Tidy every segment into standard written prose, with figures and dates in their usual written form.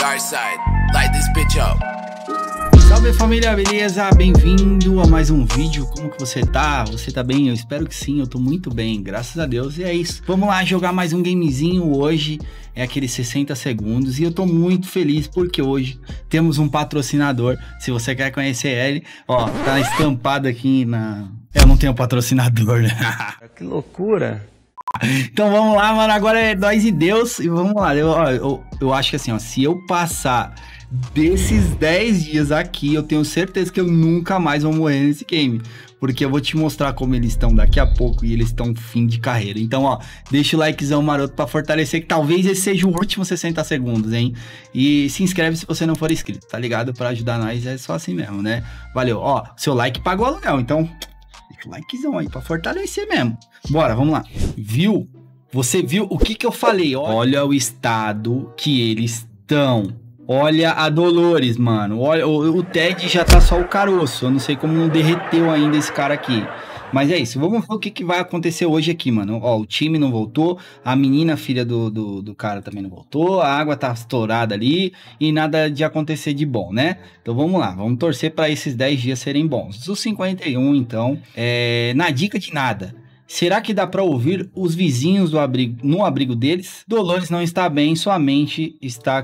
dark side. Light this bitch up. Salve família, beleza? Bem-vindo a mais um vídeo. Como que você tá? Você tá bem? Eu espero que sim, eu tô muito bem, graças a Deus. E é isso, vamos lá jogar mais um gamezinho hoje. É aqueles 60 segundos e eu tô muito feliz porque hoje temos um patrocinador. Se você quer conhecer ele, ó, tá estampado aqui na... Eu não tenho patrocinador, né? Que loucura. Então vamos lá, mano, agora é nós e Deus. E vamos lá, eu acho que assim, ó, se eu passar desses 10 dias aqui, eu tenho certeza que eu nunca mais vou morrer nesse game, porque eu vou te mostrar como eles estão daqui a pouco e eles estão fim de carreira. Então, ó, deixa o likezão maroto pra fortalecer, que talvez esse seja o último 60 segundos, hein? E se inscreve se você não for inscrito, tá ligado? Pra ajudar nós é só assim mesmo, né? Valeu, ó, seu like pagou o aluguel, então deixa o likezão aí pra fortalecer mesmo. Bora, vamos lá. Viu? Você viu o que eu falei? Olha o estado que eles estão. Olha a Dolores, mano. Olha, o Ted já tá só o caroço. Eu não sei como não derreteu ainda esse cara aqui. Mas é isso. Vamos ver o que vai acontecer hoje aqui, mano. Ó, o time não voltou. A menina, filha do cara, também não voltou. A água tá estourada ali. E nada de acontecer de bom, né? Então vamos lá. Vamos torcer pra esses 10 dias serem bons. Os 51, então, na dica de nada. Será que dá pra ouvir os vizinhos do abrigo, no abrigo deles? Dolores não está bem. Sua mente está...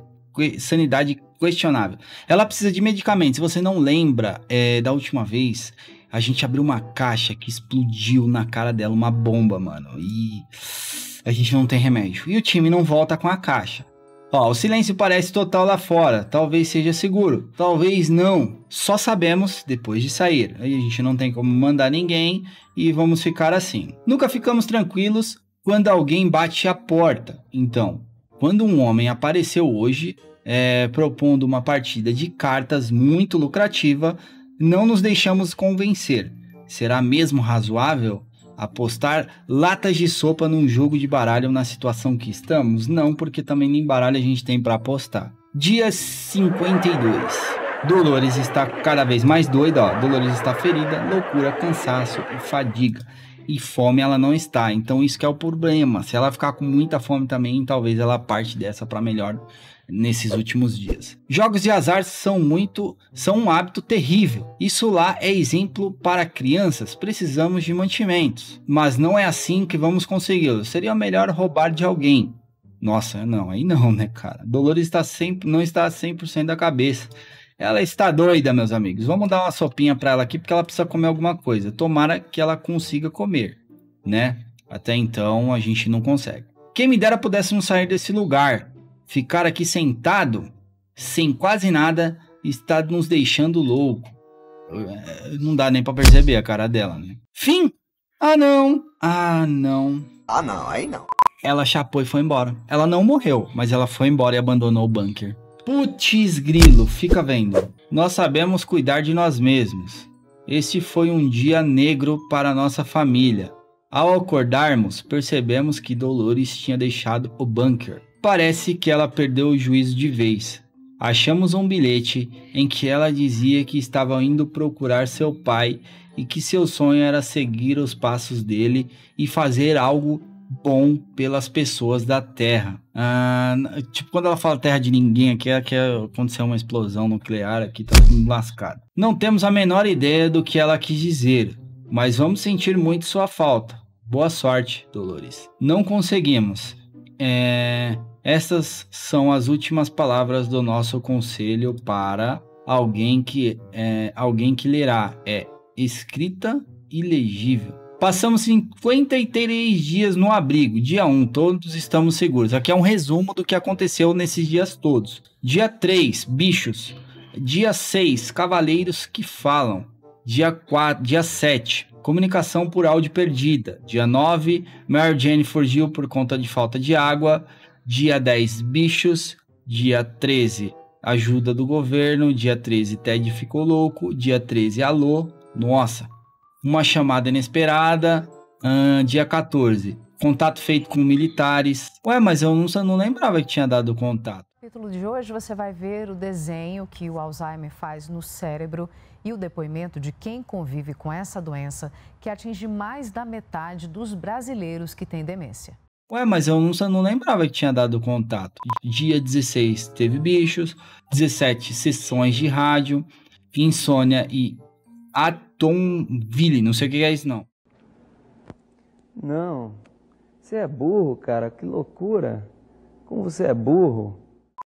sanidade questionável. Ela precisa de medicamentos. Se você não lembra da última vez, a gente abriu uma caixa que explodiu na cara dela, uma bomba, mano. E a gente não tem remédio. E o time não volta com a caixa. Ó, o silêncio parece total lá fora. Talvez seja seguro. Talvez não. Só sabemos depois de sair. Aí a gente não tem como mandar ninguém e vamos ficar assim. Nunca ficamos tranquilos quando alguém bate a porta. Então, quando um homem apareceu hoje, propondo uma partida de cartas muito lucrativa, não nos deixamos convencer. Será mesmo razoável apostar latas de sopa num jogo de baralho na situação que estamos? Não, porque também nem baralho a gente tem para apostar. Dia 52. Dolores está cada vez mais doida, ó. Dolores está ferida, loucura, cansaço e fadiga. E fome ela não está, então isso que é o problema. Se ela ficar com muita fome também, talvez ela parte dessa para melhor nesses últimos dias. Jogos de azar são um hábito terrível. Isso lá é exemplo para crianças. Precisamos de mantimentos, mas não é assim que vamos consegui-lo. Seria melhor roubar de alguém. Nossa, não, aí não, né, cara? Dolores não está 100% da cabeça. Ela está doida, meus amigos. Vamos dar uma sopinha para ela aqui, porque ela precisa comer alguma coisa. Tomara que ela consiga comer, né? Até então a gente não consegue. Quem me dera pudéssemos sair desse lugar. Ficar aqui sentado, sem quase nada, está nos deixando louco. Não dá nem para perceber a cara dela, né? Fim! Ah, não! Ah, não! Ah, não, aí não. Ela chapou e foi embora. Ela não morreu, mas ela foi embora e abandonou o bunker. Putz grilo, fica vendo. Nós sabemos cuidar de nós mesmos. Este foi um dia negro para nossa família. Ao acordarmos, percebemos que Dolores tinha deixado o bunker. Parece que ela perdeu o juízo de vez. Achamos um bilhete em que ela dizia que estava indo procurar seu pai e que seu sonho era seguir os passos dele e fazer algo bom pelas pessoas da Terra. Tipo, quando ela fala terra de ninguém aqui, é que aconteceu uma explosão nuclear aqui, tá tudo lascado. Não temos a menor ideia do que ela quis dizer, mas vamos sentir muito sua falta. Boa sorte, Dolores. Não conseguimos. Essas são as últimas palavras do nosso conselho para alguém que lerá. É escrita ilegível. Passamos 53 dias no abrigo. Dia 1, todos estamos seguros. Aqui é um resumo do que aconteceu nesses dias todos. Dia 3, bichos. Dia 6, cavaleiros que falam. Dia 7, comunicação por áudio perdida. Dia 9, Mary Jane fugiu por conta de falta de água. Dia 10, bichos. Dia 13, ajuda do governo. Dia 13, Ted ficou louco. Dia 13, alô. Nossa. Uma chamada inesperada. Dia 14, contato feito com militares. Ué, mas eu não lembrava que tinha dado contato. No título de hoje você vai ver o desenho que o Alzheimer faz no cérebro e o depoimento de quem convive com essa doença que atinge mais da metade dos brasileiros que têm demência. Ué, mas eu não lembrava que tinha dado contato. Dia 16 teve bichos, 17 sessões de rádio, insônia e Atomville, não sei o que é isso não. Não, você é burro, cara, que loucura. Como você é burro.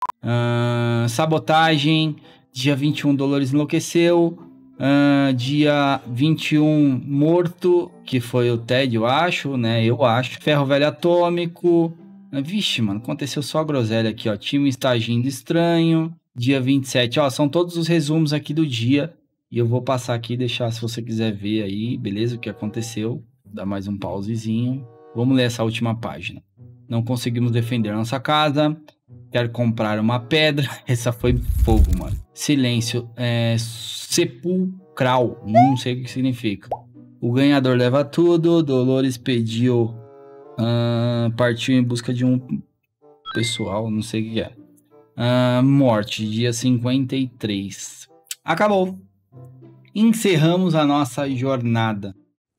Sabotagem, dia 21 Dolores enlouqueceu, dia 21 morto, que foi o Ted, eu acho, né? Eu acho. Ferro velho atômico. Vixe, mano, aconteceu só groselha aqui, ó. Time está agindo estranho. Dia 27, ó, são todos os resumos aqui do dia. E eu vou passar aqui e deixar, se você quiser ver aí, beleza? O que aconteceu. Dá mais um pausezinho. Vamos ler essa última página. Não conseguimos defender nossa casa. Quero comprar uma pedra. Essa foi fogo, mano. Silêncio. Sepulcral. Não sei o que significa. O ganhador leva tudo. Dolores pediu. Partiu em busca de um pessoal. Não sei o que é. Morte. Dia 53. Acabou. Encerramos a nossa jornada.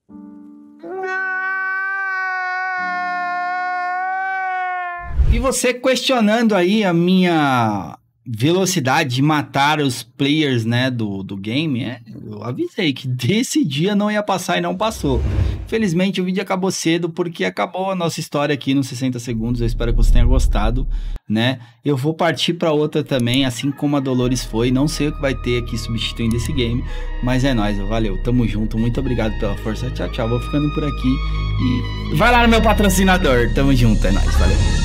E você questionando aí a minha velocidade de matar os players, né, do game, eu avisei que desse dia não ia passar e não passou. Felizmente o vídeo acabou cedo porque acabou a nossa história aqui nos 60 segundos, eu espero que você tenha gostado, né. Eu vou partir para outra também, assim como a Dolores foi, não sei o que vai ter aqui substituindo esse game, mas é nóis, valeu, tamo junto, muito obrigado pela força, tchau, tchau, vou ficando por aqui e vai lá no meu patrocinador, tamo junto, é nóis, valeu.